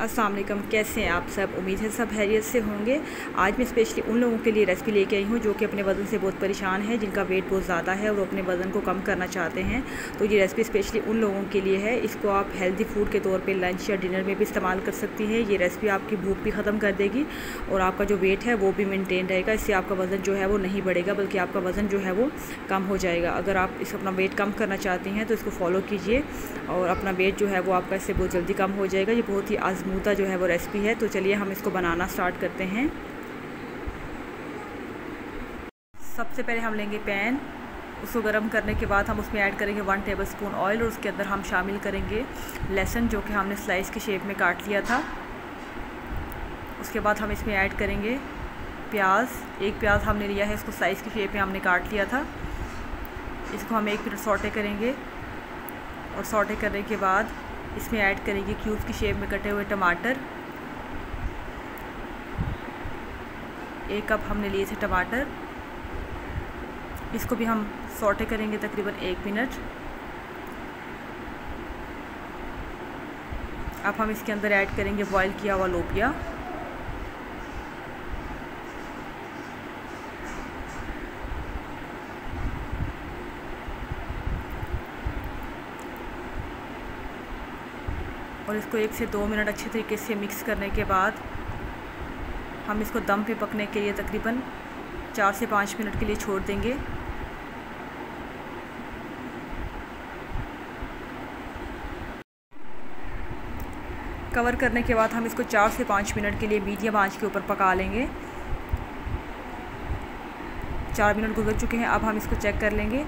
अस्सलाम वालेकुम, कैसे हैं आप सब। उम्मीद है सब खैरियत से होंगे। आज मैं स्पेशली उन लोगों के लिए रेसिपी लेके आई हूँ जो कि अपने वज़न से बहुत परेशान है, जिनका वेट बहुत ज़्यादा है और वो अपने वज़न को कम करना चाहते हैं। तो ये रेसिपी स्पेशली उन लोगों के लिए है। इसको आप हेल्दी फूड के तौर पे लंच या डिनर में भी इस्तेमाल कर सकती हैं। ये रेसिपी आपकी भूख भी ख़त्म कर देगी और आपका जो वेट है वो भी मेनटेन रहेगा। इससे आपका वज़न जो है वो नहीं बढ़ेगा, बल्कि आपका वज़न जो है वो कम हो जाएगा। अगर आप इस अपना वेट कम करना चाहती हैं तो इसको फॉलो कीजिए और अपना वेट जो है वो आपका इससे बहुत जल्दी कम हो जाएगा। ये बहुत ही आजमूदा जो है वो रेसिपी है। तो चलिए हम इसको बनाना स्टार्ट करते हैं। सबसे पहले हम लेंगे पैन, उसको गर्म करने के बाद हम उसमें ऐड करेंगे 1 टेबलस्पून ऑयल और उसके अंदर हम शामिल करेंगे लहसुन जो कि हमने स्लाइस की शेप में काट लिया था। उसके बाद हम इसमें ऐड करेंगे प्याज। एक प्याज हमने लिया है, इसको स्लाइस की शेप में हमने काट लिया था। इसको हम 1 मिनट सौटे करेंगे और सौटे करने के बाद इसमें ऐड करेंगे क्यूब्स की शेप में कटे हुए टमाटर। 1 कप हमने लिए थे टमाटर। इसको भी हम सौटे करेंगे तकरीबन 1 मिनट। अब हम इसके अंदर ऐड करेंगे बॉईल किया हुआ लोबिया। और इसको 1 से 2 मिनट अच्छे तरीके से मिक्स करने के बाद हम इसको दम पे पकने के लिए तकरीबन 4 से 5 मिनट के लिए छोड़ देंगे। कवर करने के बाद हम इसको 4 से 5 मिनट के लिए मीडियम आंच के ऊपर पका लेंगे। 4 मिनट गुजर चुके हैं। अब हम इसको चेक कर लेंगे,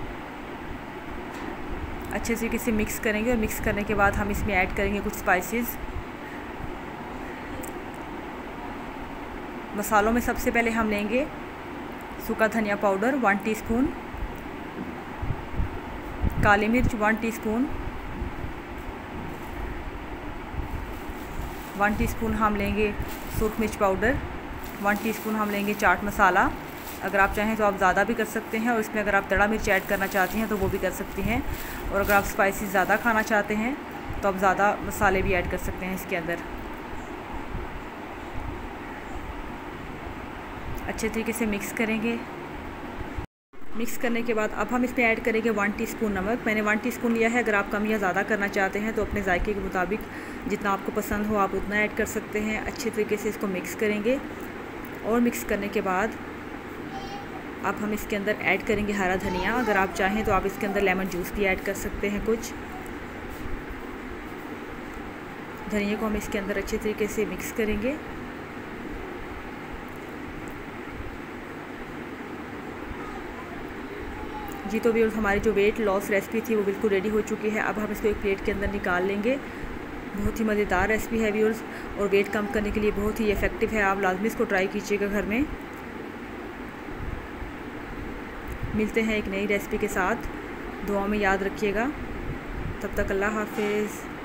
अच्छे तरीके से मिक्स करेंगे और मिक्स करने के बाद हम इसमें ऐड करेंगे कुछ स्पाइसेस। मसालों में सबसे पहले हम लेंगे सूखा धनिया पाउडर 1 टीस्पून, काली मिर्च 1 टीस्पून, 1 टीस्पून हम लेंगे सूख मिर्च पाउडर, 1 टीस्पून हम लेंगे चाट मसाला। अगर आप चाहें तो आप ज़्यादा भी कर सकते हैं और इसमें अगर आप तड़ा मिर्च ऐड करना चाहती हैं तो वो भी कर सकती हैं। और अगर आप स्पाइसी ज़्यादा खाना चाहते हैं तो आप ज़्यादा मसाले भी ऐड कर सकते हैं इसके अंदर। अच्छे तरीके से मिक्स करेंगे। मिक्स करने के बाद अब हम इसमें ऐड करेंगे 1 टीस्पून नमक। मैंने 1 टीस्पून लिया है। अगर आप कम या ज़्यादा करना चाहते हैं तो अपने जायके के मुताबिक जितना आपको पसंद हो आप उतना ऐड कर सकते हैं। अच्छे तरीके से इसको मिक्स करेंगे और मिक्स करने के बाद अब हम इसके अंदर ऐड करेंगे हरा धनिया। अगर आप चाहें तो आप इसके अंदर लेमन जूस भी ऐड कर सकते हैं कुछ। धनिया को हम इसके अंदर अच्छे तरीके से मिक्स करेंगे। जी तो व्यूअर्स, हमारी जो वेट लॉस रेसिपी थी वो बिल्कुल रेडी हो चुकी है। अब हम इसको एक प्लेट के अंदर निकाल लेंगे। बहुत ही मज़ेदार रेसिपी है व्यूअर्स और वेट कम करने के लिए बहुत ही इफ़ेक्टिव है। आप लाजमी इसको ट्राई कीजिएगा घर में। मिलते हैं एक नई रेसिपी के साथ। दुआ में याद रखिएगा। तब तक अल्लाह हाफिज़।